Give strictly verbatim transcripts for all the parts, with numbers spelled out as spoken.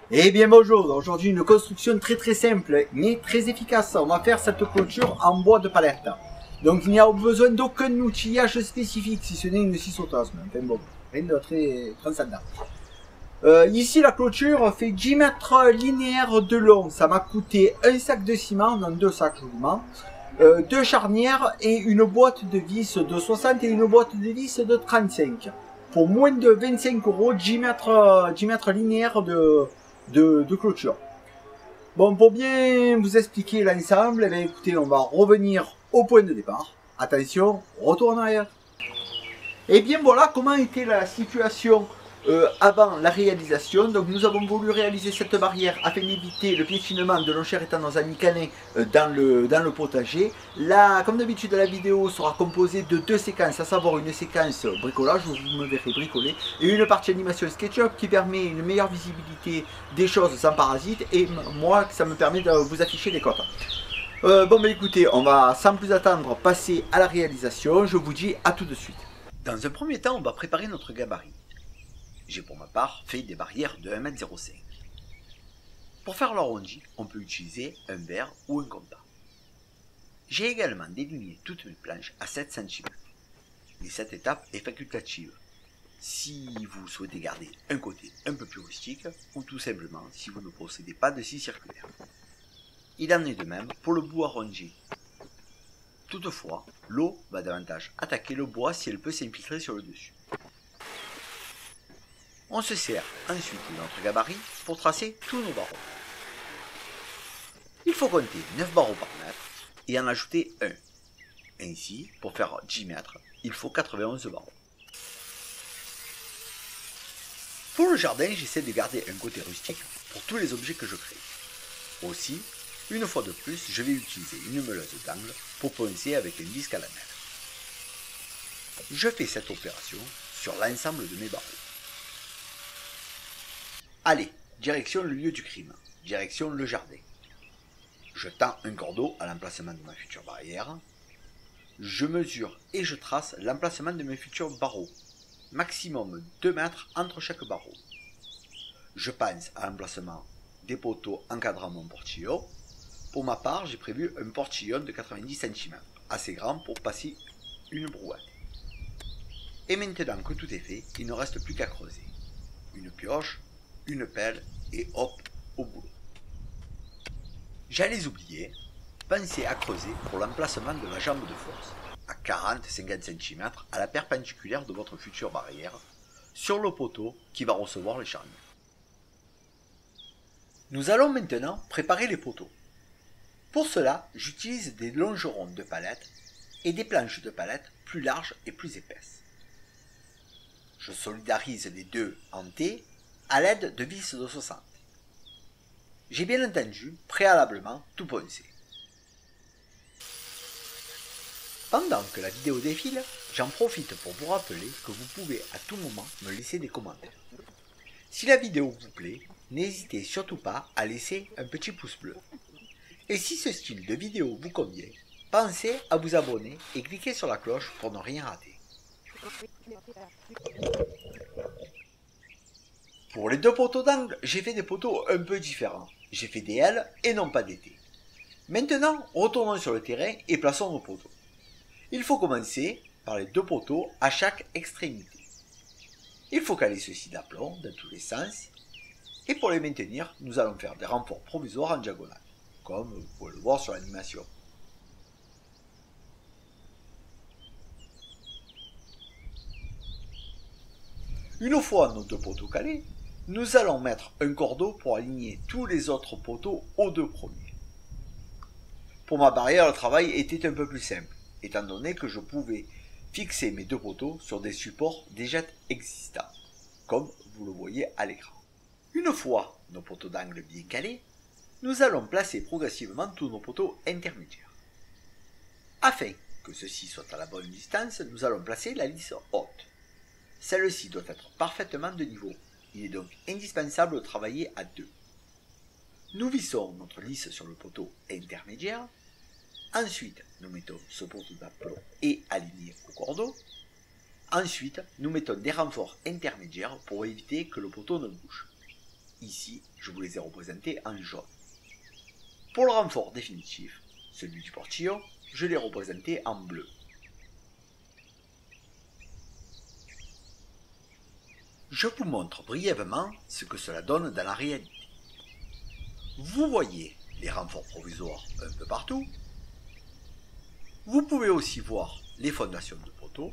Eh bien bonjour, aujourd'hui une construction très très simple mais très efficace. On va faire cette clôture en bois de palette. Donc il n'y a besoin d'aucun outillage spécifique si ce n'est une scie sauteuse. Enfin bon, rien de très transcendant. Euh, ici la clôture fait dix mètres linéaires de long. Ça m'a coûté un sac de ciment, non deux sacs je vous mens. Euh, deux charnières et une boîte de vis de soixante et une boîte de vis de trente-cinq. Pour moins de vingt-cinq euros, dix mètres, dix mètres linéaires de, de, de clôture. Bon, pour bien vous expliquer l'ensemble, eh bien, écoutez, on va revenir au point de départ. Attention, retour en arrière. Et bien voilà comment était la situation euh, avant la réalisation. Donc nous avons voulu réaliser cette barrière afin d'éviter le piétinement de l'enchère étant dans un micanet euh, dans, le, dans le potager. Là, comme d'habitude, la vidéo sera composée de deux séquences, à savoir une séquence bricolage où vous me verrez bricoler et une partie animation SketchUp qui permet une meilleure visibilité des choses sans parasites, et moi ça me permet de vous afficher les cotes. Euh, bon bah écoutez, on va sans plus attendre passer à la réalisation. Je vous dis à tout de suite. Dans un premier temps, on va préparer notre gabarit. J'ai pour ma part fait des barrières de un mètre zéro cinq. Pour faire l'arrondi, on peut utiliser un verre ou un compas. J'ai également déligné toutes mes planches à sept centimètres. Mais cette étape est facultative. Si vous souhaitez garder un côté un peu plus rustique, ou tout simplement si vous ne possédez pas de scie circulaire. Il en est de même pour le bout arrondi. Toutefois, l'eau va davantage attaquer le bois si elle peut s'infiltrer sur le dessus. On se sert ensuite de notre gabarit pour tracer tous nos barreaux. Il faut compter neuf barreaux par mètre et en ajouter un. Ainsi, pour faire dix mètres, il faut quatre-vingt-onze barreaux. Pour le jardin, j'essaie de garder un côté rustique pour tous les objets que je crée. Aussi, une fois de plus, je vais utiliser une meuleuse d'angle pour poncer avec un disque à la mer. Je fais cette opération sur l'ensemble de mes barreaux. Allez, direction le lieu du crime, direction le jardin. Je tends un cordeau à l'emplacement de ma future barrière. Je mesure et je trace l'emplacement de mes futurs barreaux. Maximum deux mètres entre chaque barreau. Je pense à l'emplacement des poteaux encadrant mon portillon. Pour ma part, j'ai prévu un portillon de quatre-vingt-dix centimètres, assez grand pour passer une brouette. Et maintenant que tout est fait, il ne reste plus qu'à creuser. Une pioche, une pelle et hop, au boulot. J'allais oublier, pensez à creuser pour l'emplacement de la jambe de force, à quarante à cinquante centimètres à la perpendiculaire de votre future barrière, sur le poteau qui va recevoir les charniers. Nous allons maintenant préparer les poteaux. Pour cela, j'utilise des longerons de palette et des planches de palette plus larges et plus épaisses. Je solidarise les deux en T à l'aide de vis de soixante. J'ai bien entendu préalablement tout poncé. Pendant que la vidéo défile, j'en profite pour vous rappeler que vous pouvez à tout moment me laisser des commentaires. Si la vidéo vous plaît, n'hésitez surtout pas à laisser un petit pouce bleu. Et si ce style de vidéo vous convient, pensez à vous abonner et cliquez sur la cloche pour ne rien rater. Pour les deux poteaux d'angle, j'ai fait des poteaux un peu différents. J'ai fait des L et non pas des T. Maintenant, retournons sur le terrain et plaçons nos poteaux. Il faut commencer par les deux poteaux à chaque extrémité. Il faut caler ceux-ci d'aplomb dans tous les sens. Et pour les maintenir, nous allons faire des renforts provisoires en diagonale, comme vous pouvez le voir sur l'animation. Une fois nos deux poteaux calés, nous allons mettre un cordeau pour aligner tous les autres poteaux aux deux premiers. Pour ma barrière, le travail était un peu plus simple, étant donné que je pouvais fixer mes deux poteaux sur des supports déjà existants, comme vous le voyez à l'écran. Une fois nos poteaux d'angle bien calés, nous allons placer progressivement tous nos poteaux intermédiaires. Afin que ceux-ci soient à la bonne distance, nous allons placer la lisse haute. Celle-ci doit être parfaitement de niveau. Il est donc indispensable de travailler à deux. Nous vissons notre lisse sur le poteau intermédiaire. Ensuite, nous mettons ce poteau d'aplomb et aligné au cordeau. Ensuite, nous mettons des renforts intermédiaires pour éviter que le poteau ne bouge. ici je vous les ai représentés en jaune. Pour le renfort définitif, celui du portillon, je l'ai représenté en bleu. Je vous montre brièvement ce que cela donne dans la réalité. Vous voyez les renforts provisoires un peu partout. Vous pouvez aussi voir les fondations de poteaux.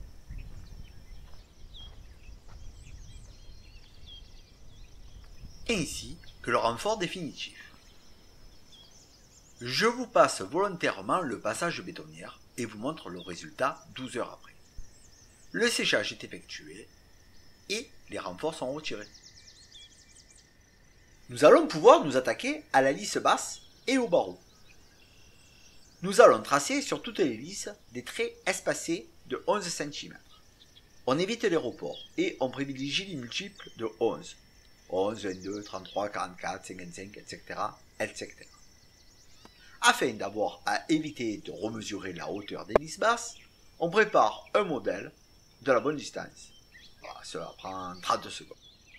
Ainsi que le renfort définitif. Je vous passe volontairement le passage bétonnière et vous montre le résultat douze heures après. Le séchage est effectué et les renforts sont retirés. Nous allons pouvoir nous attaquer à la lisse basse et au barreau. Nous allons tracer sur toutes les lisses des traits espacés de onze centimètres. On évite les reports et on privilégie les multiples de onze. onze, vingt-deux, trente-trois, quarante-quatre, cinquante-cinq, et cetera, et cetera. Afin d'avoir à éviter de remesurer la hauteur des lisses basses, on prépare un modèle de la bonne distance. Voilà, cela prend trente secondes.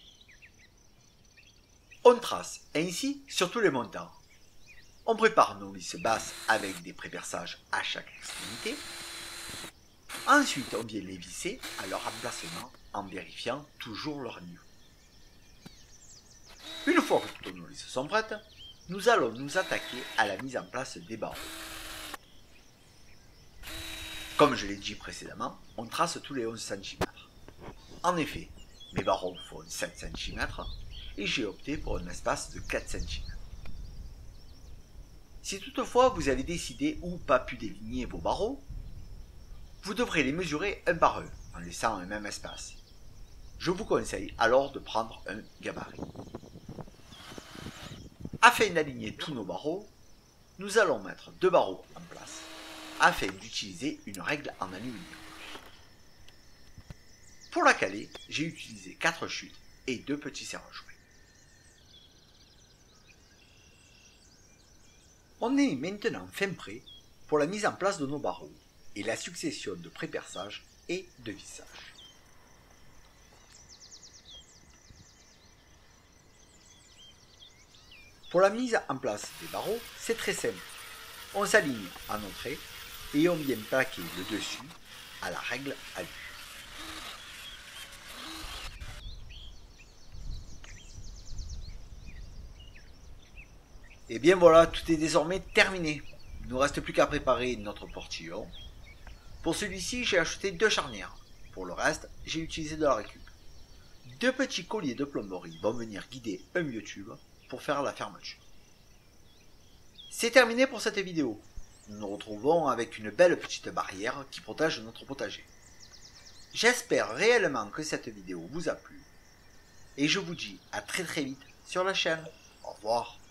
On trace ainsi sur tous les montants. On prépare nos lisses basses avec des préperçages à chaque extrémité. Ensuite, on vient les visser à leur emplacement en vérifiant toujours leur niveau. Une fois que toutes nos lisses sont prêtes, nous allons nous attaquer à la mise en place des barreaux. Comme je l'ai dit précédemment, on trace tous les onze centimètres. En effet, mes barreaux font sept centimètres et j'ai opté pour un espace de quatre centimètres. Si toutefois vous avez décidé ou pas pu déligner vos barreaux, vous devrez les mesurer un par un en laissant un même espace. Je vous conseille alors de prendre un gabarit. Afin d'aligner tous nos barreaux, nous allons mettre deux barreaux en place afin d'utiliser une règle en aluminium. Pour la caler, j'ai utilisé quatre chutes et deux petits serre-jouets. On est maintenant fin prêt pour la mise en place de nos barreaux et la succession de préperçage et de vissage. Pour la mise en place des barreaux, c'est très simple. On s'aligne en entrée et on vient plaquer le dessus à la règle alu. Et bien voilà, tout est désormais terminé. Il ne nous reste plus qu'à préparer notre portillon. Pour celui-ci, j'ai acheté deux charnières. Pour le reste, j'ai utilisé de la récup. Deux petits colliers de plomberie vont venir guider un vieux tube pour faire la fermeture. C'est terminé pour cette vidéo. Nous nous retrouvons avec une belle petite barrière qui protège notre potager. J'espère réellement que cette vidéo vous a plu et je vous dis à très très vite sur la chaîne. Au revoir.